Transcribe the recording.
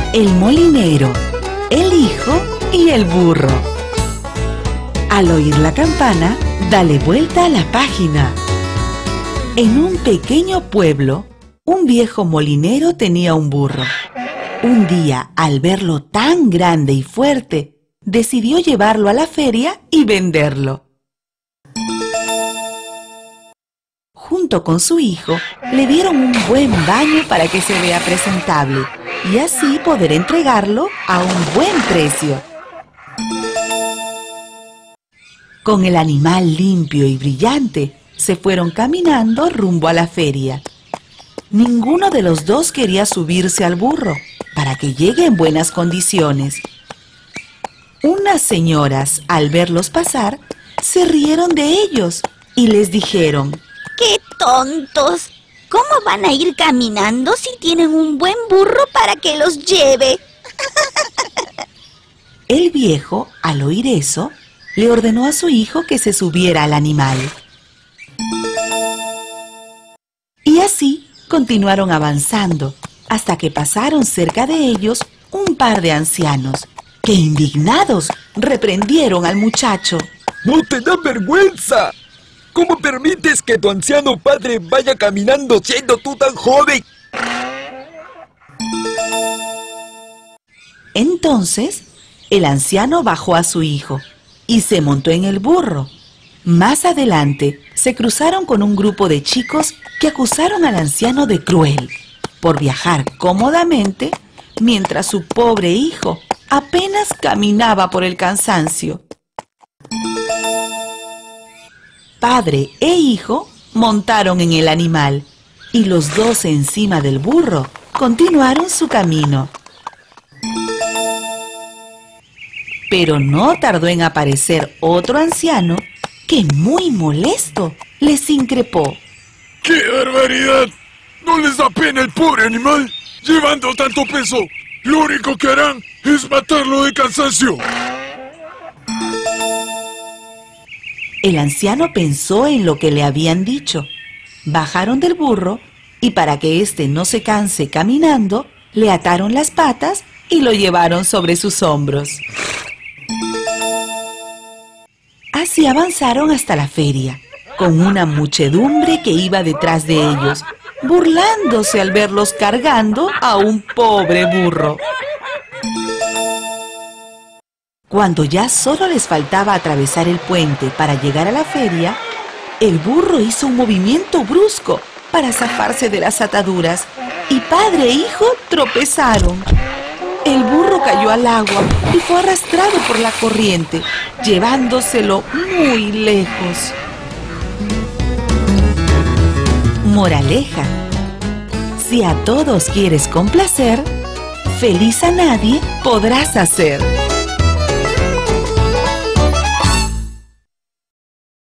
El molinero, el hijo y el burro. Al oír la campana, dale vuelta a la página. En un pequeño pueblo, un viejo molinero tenía un burro. Un día, al verlo tan grande y fuerte, decidió llevarlo a la feria y venderlo. Junto con su hijo, le dieron un buen baño para que se vea presentable y así poder entregarlo a un buen precio. Con el animal limpio y brillante, se fueron caminando rumbo a la feria. Ninguno de los dos quería subirse al burro para que llegue en buenas condiciones. Unas señoras, al verlos pasar, se rieron de ellos y les dijeron: ¡Qué tontos! ¿Cómo van a ir caminando si tienen un buen burro para que los lleve? El viejo, al oír eso, le ordenó a su hijo que se subiera al animal. Y así continuaron avanzando, hasta que pasaron cerca de ellos un par de ancianos, que indignados reprendieron al muchacho. ¡No te da vergüenza! ¿Cómo permites que tu anciano padre vaya caminando siendo tú tan joven? Entonces, el anciano bajó a su hijo y se montó en el burro. Más adelante, se cruzaron con un grupo de chicos que acusaron al anciano de cruel por viajar cómodamente mientras su pobre hijo apenas caminaba por el cansancio. Padre e hijo montaron en el animal y los dos encima del burro continuaron su camino. Pero no tardó en aparecer otro anciano que, muy molesto, les increpó. ¡Qué barbaridad! ¿No les da pena el pobre animal? Llevando tanto peso, lo único que harán es matarlo de cansancio. El anciano pensó en lo que le habían dicho. Bajaron del burro y para que éste no se canse caminando, le ataron las patas y lo llevaron sobre sus hombros. Así avanzaron hasta la feria, con una muchedumbre que iba detrás de ellos, burlándose al verlos cargando a un pobre burro. Cuando ya solo les faltaba atravesar el puente para llegar a la feria, el burro hizo un movimiento brusco para zafarse de las ataduras y padre e hijo tropezaron. El burro cayó al agua y fue arrastrado por la corriente, llevándoselo muy lejos. Moraleja: si a todos quieres complacer, feliz a nadie podrás hacer.